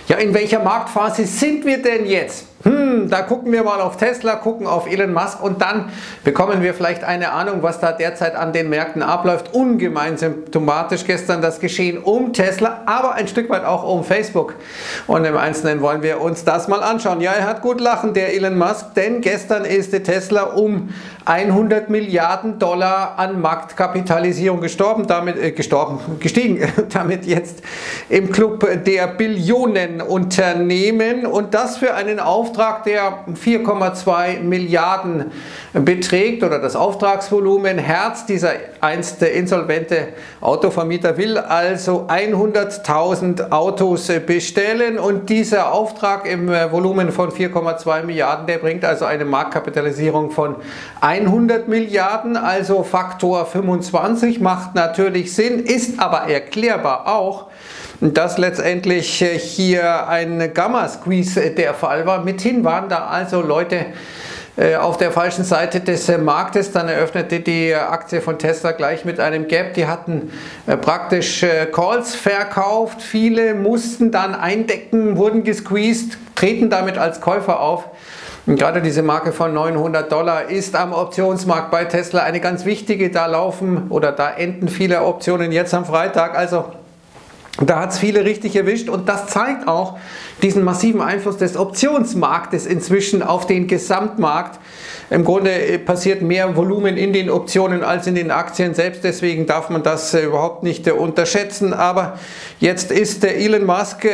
Ja, in welcher Marktphase sind wir denn jetzt? Da gucken wir mal auf Tesla, gucken auf Elon Musk und dann bekommen wir vielleicht eine Ahnung, was da derzeit an den Märkten abläuft. Ungemein symptomatisch gestern das Geschehen um Tesla, aber ein Stück weit auch um Facebook. Und im Einzelnen wollen wir uns das mal anschauen. Ja, er hat gut lachen, der Elon Musk, denn gestern ist der Tesla um 100 Milliarden Dollar an Marktkapitalisierung gestiegen, damit jetzt im Club der Billionenunternehmen und das für einen Auftrag, der 4,2 Milliarden beträgt oder das Auftragsvolumen. Herz, dieser einst insolvente Autovermieter, will also 100.000 Autos bestellen und dieser Auftrag im Volumen von 4,2 Milliarden, der bringt also eine Marktkapitalisierung von 100 Milliarden, also Faktor 25, macht natürlich Sinn, ist aber erklärbar auch, dass letztendlich hier ein Gamma-Squeeze der Fall war. Mithin waren da also Leute auf der falschen Seite des Marktes. Dann eröffnete die Aktie von Tesla gleich mit einem Gap. Die hatten praktisch Calls verkauft. Viele mussten dann eindecken, wurden gesqueezed, treten damit als Käufer auf. Und gerade diese Marke von 900 Dollar ist am Optionsmarkt bei Tesla eine ganz wichtige. Da laufen oder da enden viele Optionen jetzt am Freitag. Also da hat es viele richtig erwischt und das zeigt auch diesen massiven Einfluss des Optionsmarktes inzwischen auf den Gesamtmarkt. Im Grunde passiert mehr Volumen in den Optionen als in den Aktien selbst, deswegen darf man das überhaupt nicht unterschätzen. Aber jetzt ist der Elon Musk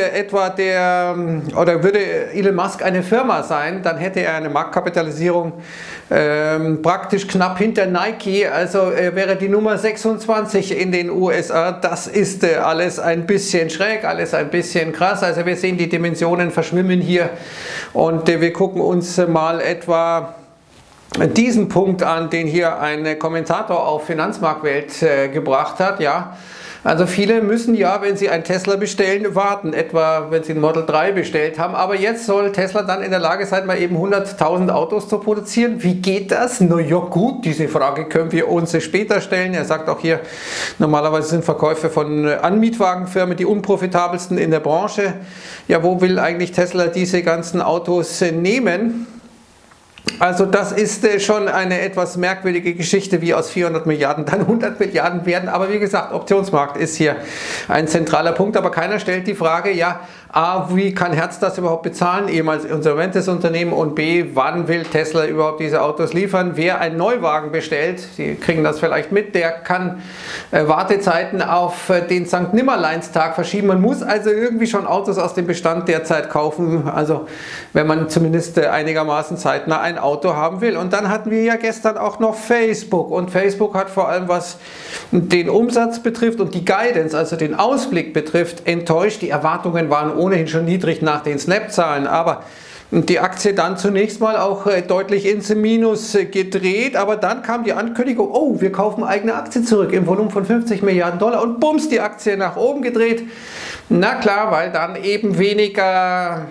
würde Elon Musk eine Firma sein, dann hätte er eine Marktkapitalisierung praktisch knapp hinter Nike, also wäre die Nummer 26 in den USA. Das ist alles ein bisschen schräg, alles ein bisschen krass. Also wir sehen, die Dimensionen verschwimmen hier und wir gucken uns mal etwa diesen Punkt an, den hier ein Kommentator auf Finanzmarktwelt gebracht hat. Ja, also viele müssen ja, wenn sie ein Tesla bestellen, warten, etwa wenn sie ein Model 3 bestellt haben. Aber jetzt soll Tesla dann in der Lage sein, mal eben 100.000 Autos zu produzieren. Wie geht das? Na ja gut, diese Frage können wir uns später stellen. Er sagt auch hier, normalerweise sind Verkäufe von Anmietwagenfirmen die unprofitabelsten in der Branche. Ja, wo will eigentlich Tesla diese ganzen Autos nehmen? Also das ist schon eine etwas merkwürdige Geschichte, wie aus 400 Milliarden dann 100 Milliarden werden. Aber wie gesagt, Optionsmarkt ist hier ein zentraler Punkt. Aber keiner stellt die Frage, ja, A, wie kann Hertz das überhaupt bezahlen, ehemals insolventes Unternehmen, und B, wann will Tesla überhaupt diese Autos liefern? Wer einen Neuwagen bestellt, Sie kriegen das vielleicht mit, der kann Wartezeiten auf den Sankt Nimmerleinstag verschieben. Man muss also irgendwie schon Autos aus dem Bestand derzeit kaufen, also wenn man zumindest einigermaßen zeitnah ein Auto haben will. Und dann hatten wir ja gestern auch noch Facebook und Facebook hat vor allem, was den Umsatz betrifft und die Guidance, also den Ausblick betrifft, enttäuscht. Die Erwartungen waren ohnehin schon niedrig nach den Snap-Zahlen, aber die Aktie dann zunächst mal auch deutlich ins Minus gedreht, aber dann kam die Ankündigung, oh, wir kaufen eigene Aktien zurück im Volumen von 50 Milliarden Dollar und bums, die Aktie nach oben gedreht. Na klar, weil dann eben weniger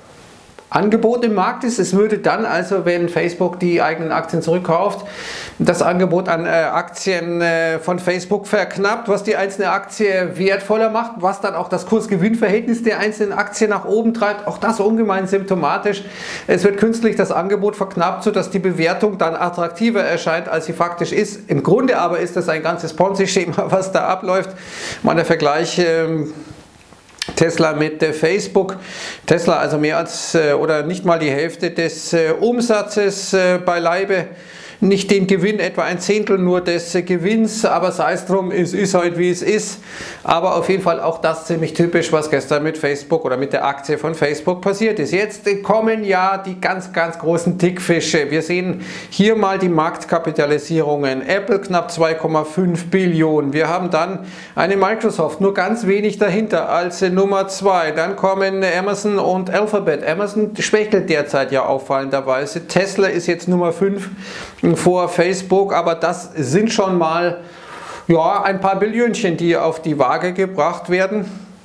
Angebot im Markt ist. Es würde dann also, wenn Facebook die eigenen Aktien zurückkauft, das Angebot an Aktien von Facebook verknappt, was die einzelne Aktie wertvoller macht, was dann auch das Kurs-Gewinn-Verhältnis der einzelnen Aktien nach oben treibt. Auch das ungemein symptomatisch. Es wird künstlich das Angebot verknappt, sodass die Bewertung dann attraktiver erscheint, als sie faktisch ist. Im Grunde aber ist das ein ganzes Ponzi-Schema, was da abläuft. Mal der Vergleich Tesla mit Facebook. Tesla also mehr als oder nicht mal die Hälfte des Umsatzes beileibe. Nicht den Gewinn, etwa ein Zehntel nur des Gewinns, aber sei es drum, es ist halt wie es ist. Aber auf jeden Fall auch das ziemlich typisch, was gestern mit Facebook oder mit der Aktie von Facebook passiert ist. Jetzt kommen ja die ganz, ganz großen Dickfische. Wir sehen hier mal die Marktkapitalisierungen. Apple knapp 2,5 Billionen. Wir haben dann eine Microsoft, nur ganz wenig dahinter als Nummer 2. Dann kommen Amazon und Alphabet. Amazon schwächelt derzeit ja auffallenderweise. Tesla ist jetzt Nummer 5 vor Facebook, aber das sind schon mal ja, ein paar Billionchen, die auf die Waage gebracht werden.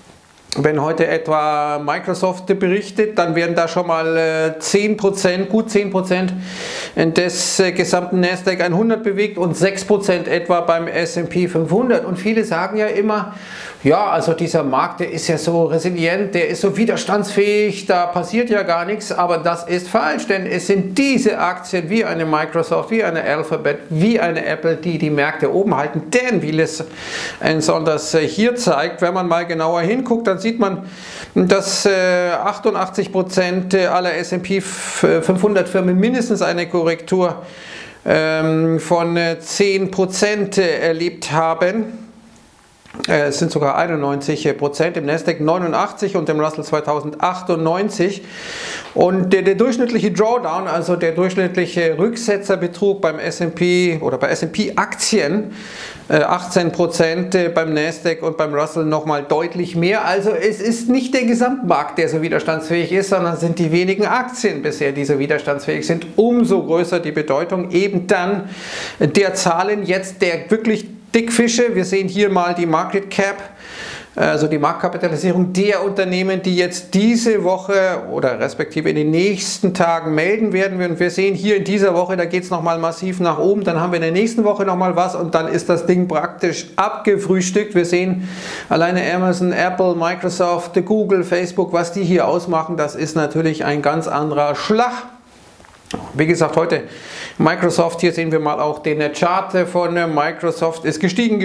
Wenn heute etwa Microsoft berichtet, dann werden da schon mal 10%, gut 10% des gesamten Nasdaq 100 bewegt und 6% etwa beim S&P 500. Und viele sagen ja immer, ja, also dieser Markt, der ist ja so resilient, der ist so widerstandsfähig, da passiert ja gar nichts, aber das ist falsch, denn es sind diese Aktien wie eine Microsoft, wie eine Alphabet, wie eine Apple, die die Märkte oben halten. Denn, wie es das hier zeigt, wenn man mal genauer hinguckt, dann sieht man, dass 88% aller S&P 500 Firmen mindestens eine Korrektur von 10% erlebt haben. Es sind sogar 91%, im Nasdaq 89 und im Russell 2000 98. Und der durchschnittliche Drawdown, also der durchschnittliche Rücksetzerbetrug beim S&P oder bei S&P-Aktien 18%, beim Nasdaq und beim Russell nochmal deutlich mehr. Also es ist nicht der Gesamtmarkt, der so widerstandsfähig ist, sondern sind die wenigen Aktien bisher, die so widerstandsfähig sind. Umso größer die Bedeutung eben dann der Zahlen jetzt der wirklich Dickfische. Wir sehen hier mal die Market Cap, also die Marktkapitalisierung der Unternehmen, die jetzt diese Woche oder respektive in den nächsten Tagen melden werden. Und wir sehen hier in dieser Woche, da geht es nochmal massiv nach oben, dann haben wir in der nächsten Woche nochmal was und dann ist das Ding praktisch abgefrühstückt. Wir sehen alleine Amazon, Apple, Microsoft, Google, Facebook, was die hier ausmachen, das ist natürlich ein ganz anderer Schlag. Wie gesagt, heute Microsoft, hier sehen wir mal auch den Chart von Microsoft, ist gestiegen.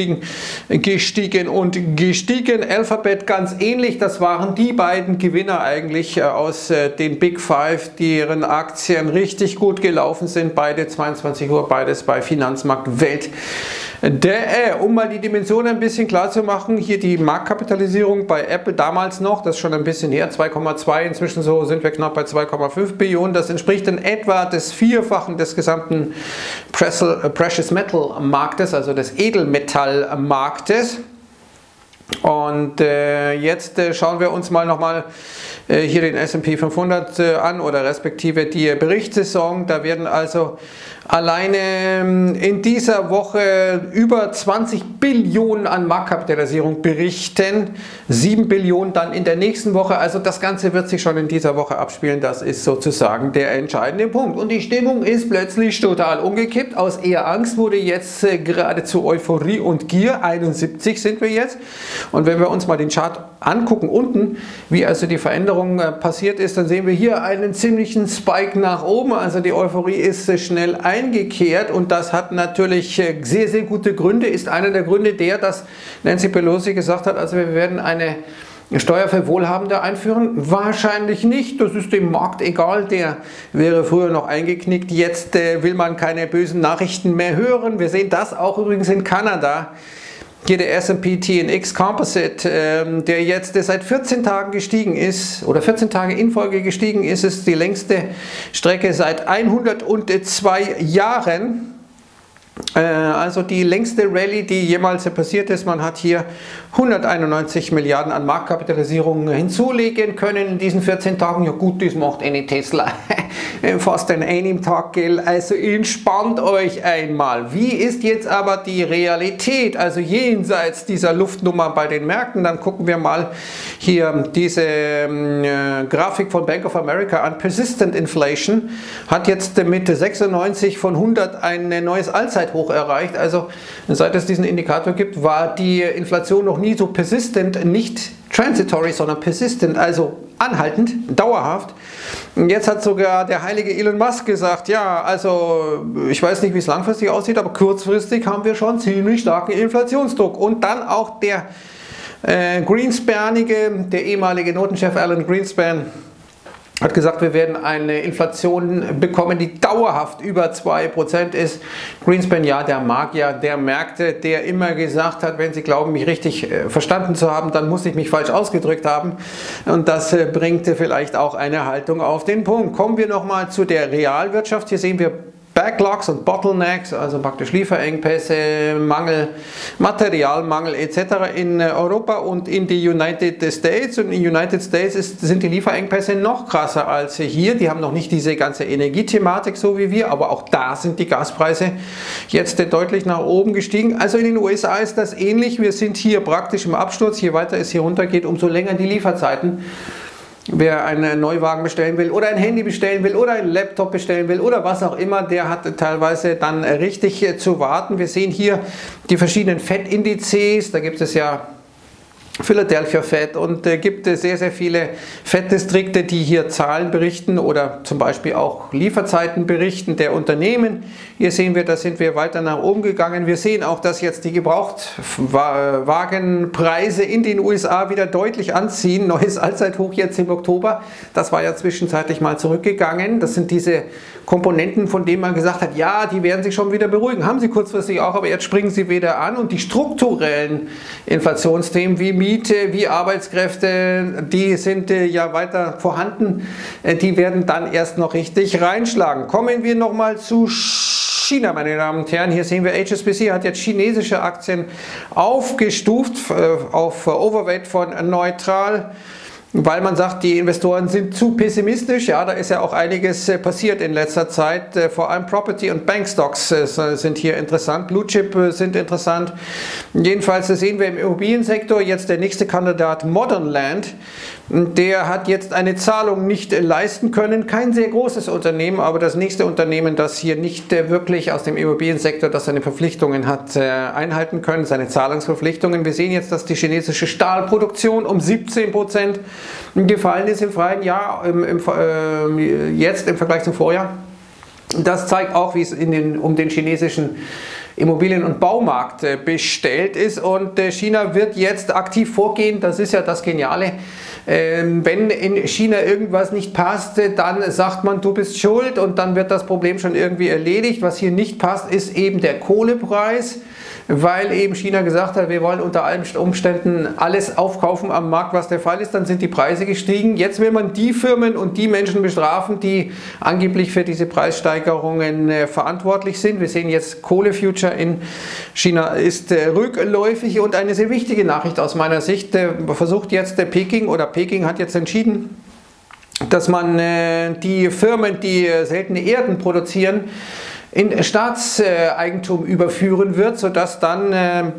Alphabet ganz ähnlich, das waren die beiden Gewinner eigentlich aus den Big Five, deren Aktien richtig gut gelaufen sind, beide 22 Uhr, beides bei Finanzmarkt Welt. Um mal die Dimension ein bisschen klar zu machen, hier die Marktkapitalisierung bei Apple damals noch, das ist schon ein bisschen her, 2,2, inzwischen so sind wir knapp bei 2,5 Billionen, das entspricht in etwa des Vierfachen des gesamten Precious Metal Marktes, also des Edelmetallmarktes. Und jetzt schauen wir uns mal nochmal hier den S&P 500 an oder respektive die Berichtssaison. Da werden also alleine in dieser Woche über 20 Billionen an Marktkapitalisierung berichten, 7 Billionen dann in der nächsten Woche. Also das Ganze wird sich schon in dieser Woche abspielen. Das ist sozusagen der entscheidende Punkt. Und die Stimmung ist plötzlich total umgekippt. Aus eher Angst wurde jetzt geradezu Euphorie und Gier. 71 sind wir jetzt. Und wenn wir uns mal den Chart angucken unten, wie also die Veränderung passiert ist, dann sehen wir hier einen ziemlichen Spike nach oben. Also die Euphorie ist schnell eingekehrt und das hat natürlich sehr, sehr gute Gründe. Ist einer der Gründe der, dass Nancy Pelosi gesagt hat, also wir werden eine Steuer für Wohlhabende einführen? Wahrscheinlich nicht, das ist dem Markt egal, der wäre früher noch eingeknickt, jetzt will man keine bösen Nachrichten mehr hören. Wir sehen das auch übrigens in Kanada. Hier der S&P TNX Composite, der jetzt seit 14 Tagen gestiegen ist, oder 14 Tage in Folge gestiegen ist, ist die längste Strecke seit 102 Jahren. Also die längste Rallye, die jemals passiert ist. Man hat hier 191 Milliarden an Marktkapitalisierung hinzulegen können in diesen 14 Tagen. Ja gut, das macht eine Tesla fast an einem Tag, gell? Also entspannt euch einmal. Wie ist jetzt aber die Realität, also jenseits dieser Luftnummer bei den Märkten? Dann gucken wir mal hier diese Grafik von Bank of America an. Persistent Inflation hat jetzt mit 96 von 100 ein neues Allzeithoch erreicht. Also seit es diesen Indikator gibt, war die Inflation noch nie so persistent, nicht transitory, sondern persistent, also anhaltend, dauerhaft. Und jetzt hat sogar der heilige Elon Musk gesagt, ja, also ich weiß nicht, wie es langfristig aussieht, aber kurzfristig haben wir schon ziemlich starken Inflationsdruck. Und dann auch der Greenspanige, der ehemalige Notenchef Alan Greenspan, hat gesagt, wir werden eine Inflation bekommen, die dauerhaft über 2% ist. Greenspan, ja, der Magier der Märkte, der immer gesagt hat, wenn Sie glauben, mich richtig verstanden zu haben, dann muss ich mich falsch ausgedrückt haben. Und das bringt vielleicht auch eine Haltung auf den Punkt. Kommen wir nochmal zu der Realwirtschaft. Hier sehen wir Backlogs und Bottlenecks, also praktisch Lieferengpässe, Mangel, Materialmangel etc. in Europa und in die United States. Und in den United States sind die Lieferengpässe noch krasser als hier. Die haben noch nicht diese ganze Energiethematik so wie wir, aber auch da sind die Gaspreise jetzt deutlich nach oben gestiegen. Also in den USA ist das ähnlich. Wir sind hier praktisch im Absturz. Je weiter es hier runtergeht, umso länger die Lieferzeiten. Wer einen Neuwagen bestellen will oder ein Handy bestellen will oder einen Laptop bestellen will oder was auch immer, der hat teilweise dann richtig zu warten. Wir sehen hier die verschiedenen Fettindizes, da gibt es ja Philadelphia Fed und gibt es sehr, sehr viele Fettdistrikte, die hier Zahlen berichten oder zum Beispiel auch Lieferzeiten berichten der Unternehmen. Hier sehen wir, da sind wir weiter nach oben gegangen. Wir sehen auch, dass jetzt die Gebrauchtwagenpreise in den USA wieder deutlich anziehen. Neues Allzeithoch jetzt im Oktober. Das war ja zwischenzeitlich mal zurückgegangen. Das sind diese Komponenten, von denen man gesagt hat, ja, die werden sich schon wieder beruhigen. Haben sie kurzfristig auch, aber jetzt springen sie wieder an. Und die strukturellen Inflationsthemen wie Miete, wie Arbeitskräfte, die sind ja weiter vorhanden. Die werden dann erst noch richtig reinschlagen. Kommen wir nochmal zu China, meine Damen und Herren. Hier sehen wir, HSBC hat jetzt chinesische Aktien aufgestuft auf Overweight von neutral, weil man sagt, die Investoren sind zu pessimistisch. Ja, da ist ja auch einiges passiert in letzter Zeit. Vor allem Property- und Bankstocks sind hier interessant. Blue Chip sind interessant. Jedenfalls sehen wir im Immobiliensektor jetzt der nächste Kandidat Modern Land. Der hat jetzt eine Zahlung nicht leisten können. Kein sehr großes Unternehmen, aber das nächste Unternehmen, das hier nicht wirklich aus dem Immobiliensektor, das seine Verpflichtungen hat, einhalten können, seine Zahlungsverpflichtungen. Wir sehen jetzt, dass die chinesische Stahlproduktion um 17% gefallen ist im freien Jahr, jetzt im Vergleich zum Vorjahr. Das zeigt auch, wie es um den chinesischen Immobilien- und Baumarkt bestellt ist, und China wird jetzt aktiv vorgehen. Das ist ja das Geniale. Wenn in China irgendwas nicht passt, dann sagt man, du bist schuld, und dann wird das Problem schon irgendwie erledigt. Was hier nicht passt, ist eben der Kohlepreis, weil eben China gesagt hat, wir wollen unter allen Umständen alles aufkaufen am Markt, was der Fall ist. Dann sind die Preise gestiegen. Jetzt will man die Firmen und die Menschen bestrafen, die angeblich für diese Preissteigerungen verantwortlich sind. Wir sehen jetzt, Kohlefuture in China ist rückläufig, und eine sehr wichtige Nachricht aus meiner Sicht, versucht jetzt Peking hat jetzt entschieden, dass man die Firmen, die seltene Erden produzieren, in Staatseigentum überführen wird, sodass dann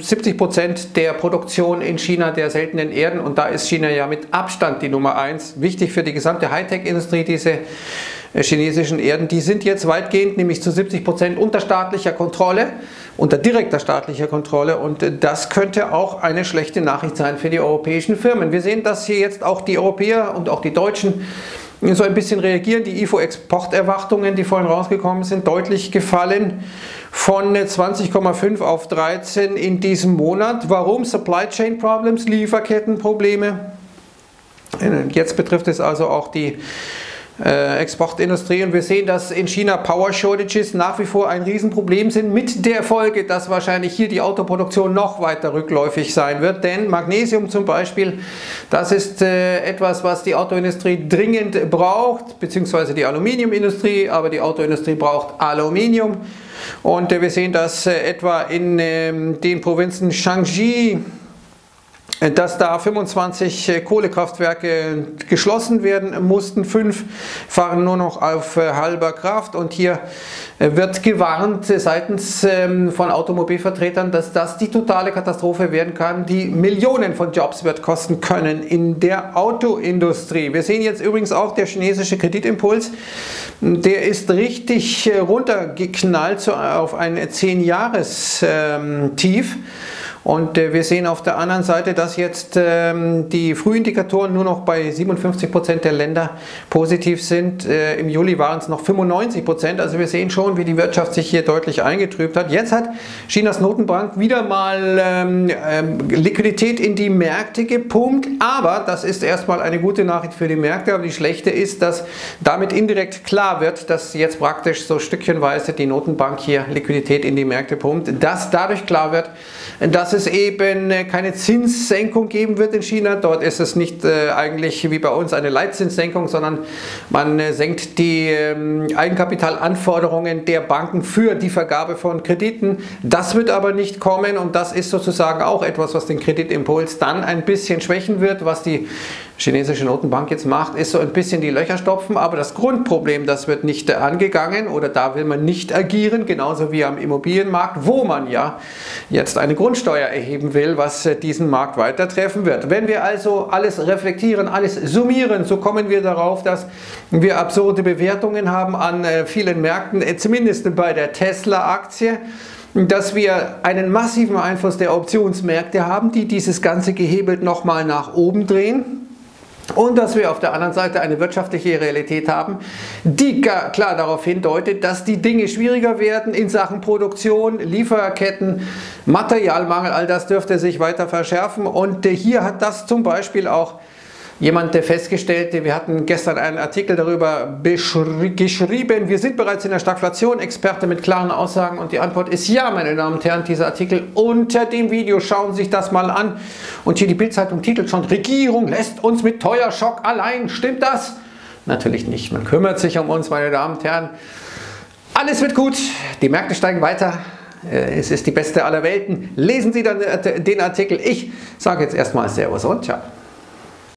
70% der Produktion in China der seltenen Erden, und da ist China ja mit Abstand die Nummer 1, wichtig für die gesamte Hightech-Industrie, diese chinesischen Erden, die sind jetzt weitgehend, nämlich zu 70% unter staatlicher Kontrolle, unter direkter staatlicher Kontrolle, und das könnte auch eine schlechte Nachricht sein für die europäischen Firmen. Wir sehen, dass hier jetzt auch die Europäer und auch die Deutschen so ein bisschen reagieren. Die IFO-Exporterwartungen, die vorhin rausgekommen sind, deutlich gefallen, von 20,5 auf 13 in diesem Monat. Warum? Supply Chain Problems, Lieferkettenprobleme. Jetzt betrifft es also auch die Exportindustrie, und wir sehen, dass in China Power Shortages nach wie vor ein Riesenproblem sind, mit der Folge, dass wahrscheinlich hier die Autoproduktion noch weiter rückläufig sein wird, denn Magnesium zum Beispiel, das ist etwas, was die Autoindustrie dringend braucht, beziehungsweise die Aluminiumindustrie, aber die Autoindustrie braucht Aluminium, und wir sehen, dass etwa in den Provinzen Shaanxi, dass da 25 Kohlekraftwerke geschlossen werden mussten, 5 fahren nur noch auf halber Kraft, und hier wird gewarnt seitens von Automobilvertretern, dass das die totale Katastrophe werden kann, die Millionen von Jobs wird kosten können in der Autoindustrie. Wir sehen jetzt übrigens auch, der chinesische Kreditimpuls, der ist richtig runtergeknallt auf ein 10-Jahres-Tief. Und wir sehen auf der anderen Seite, dass jetzt die Frühindikatoren nur noch bei 57% der Länder positiv sind. Im Juli waren es noch 95%. Also wir sehen schon, wie die Wirtschaft sich hier deutlich eingetrübt hat. Jetzt hat Chinas Notenbank wieder mal Liquidität in die Märkte gepumpt. Aber das ist erstmal eine gute Nachricht für die Märkte. Aber die schlechte ist, dass damit indirekt klar wird, dass jetzt praktisch so stückchenweise die Notenbank hier Liquidität in die Märkte pumpt. Dass dadurch klar wird, dass dass es eben keine Zinssenkung geben wird in China. Dort ist es nicht eigentlich wie bei uns eine Leitzinssenkung, sondern man senkt die Eigenkapitalanforderungen der Banken für die Vergabe von Krediten. Das wird aber nicht kommen und das ist sozusagen auch etwas, was den Kreditimpuls dann ein bisschen schwächen wird. Was die chinesische Notenbank jetzt macht, ist so ein bisschen die Löcher stopfen, aber das Grundproblem, das wird nicht angegangen oder da will man nicht agieren, genauso wie am Immobilienmarkt, wo man ja jetzt eine Grundsteuer erheben will, was diesen Markt weiter treffen wird. Wenn wir also alles reflektieren, alles summieren, so kommen wir darauf, dass wir absurde Bewertungen haben an vielen Märkten, zumindest bei der Tesla-Aktie, dass wir einen massiven Einfluss der Optionsmärkte haben, die dieses Ganze gehebelt nochmal nach oben drehen. Und dass wir auf der anderen Seite eine wirtschaftliche Realität haben, die klar darauf hindeutet, dass die Dinge schwieriger werden in Sachen Produktion, Lieferketten, Materialmangel, all das dürfte sich weiter verschärfen. Und hier hat das zum Beispiel auch jemand festgestellt, wir hatten gestern einen Artikel darüber geschrieben, wir sind bereits in der Stagflation, Experte mit klaren Aussagen und die Antwort ist ja, meine Damen und Herren, dieser Artikel unter dem Video, schauen Sie sich das mal an und hier die Bild-Zeitung titelt schon, Regierung lässt uns mit Teuerschock allein, stimmt das? Natürlich nicht, man kümmert sich um uns, meine Damen und Herren, alles wird gut, die Märkte steigen weiter. Es ist die beste aller Welten. Lesen Sie dann den Artikel. Ich sage jetzt erstmal Servus und ciao.